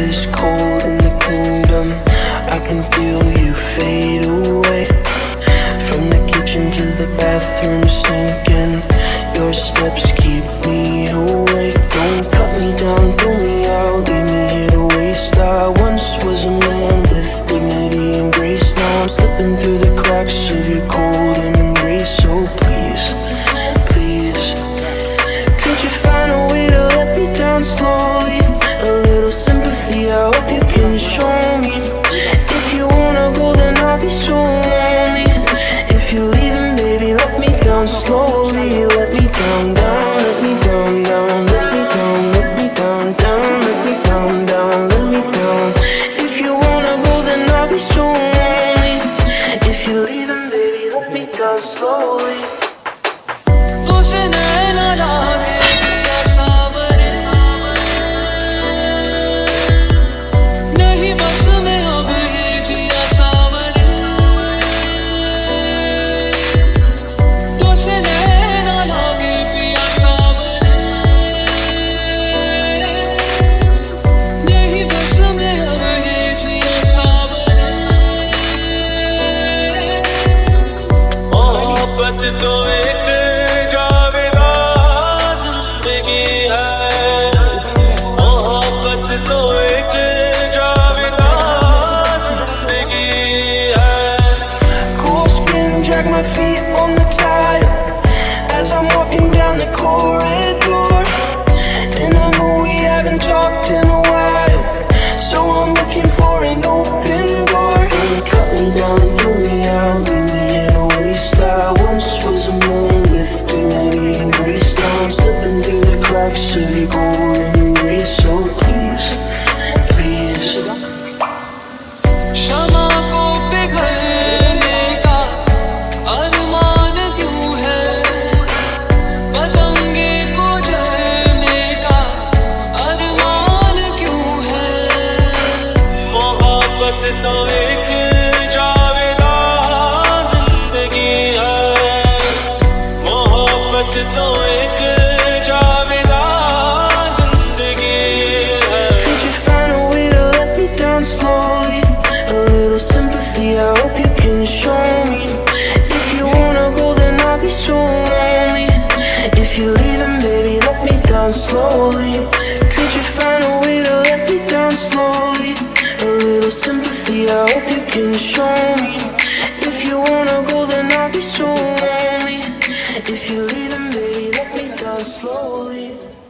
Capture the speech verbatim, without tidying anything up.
is cold in the kingdom. I can feel you fade away. From the kitchen to the bathroom sinking, your steps keep me awake. Don't cut me down, throw me out, leave me here to waste. I once was a man with dignity and grace. Now I'm slipping through the cracks of your cold embrace. So please, please, could you find a way to let me down slowly? A little sympathy, I hope you can show me. If you wanna go, then I'll be so lonely. If you're leaving, baby, let me down slowly. Let me down, down, let me down, down, let me down, let me down, down, let me down, down, let me down. If you wanna go, then I'll be so lonely. If you're leaving, baby, let me down slowly. तो एक जावेदा जिंदगी है, मोहब्बत तो एक जावेदा जिंदगी है. Cool skin, drag my feet on the tile as I'm walking down the corridor. And I know we haven't talked in a while, so I'm looking for an open door. Don't cut me down, throw me out, leave me in a waste. I once was a man with dignity and grace. Now I'm slipping through the cracks of your golden embrace. So please, please, शमा को पिघलने का अरमान क्यों है, पतंगे को जलने का अरमान क्यों है. मोहब्बत तो एक जावेदा जिंदगी है, मोहब्बत तो एक जावेदा जिंदगी है. could you find a way to let me down slowly? A little sympathy, I hope you can show me. If you wanna go, then I'll be so lonely. If you're leaving, baby, let me down slowly. Could you find a way to let me down slowly? A little sympathy, I hope you can show me. If you wanna go, then I'll be so lonely. If you're leaving, baby, let me down slowly.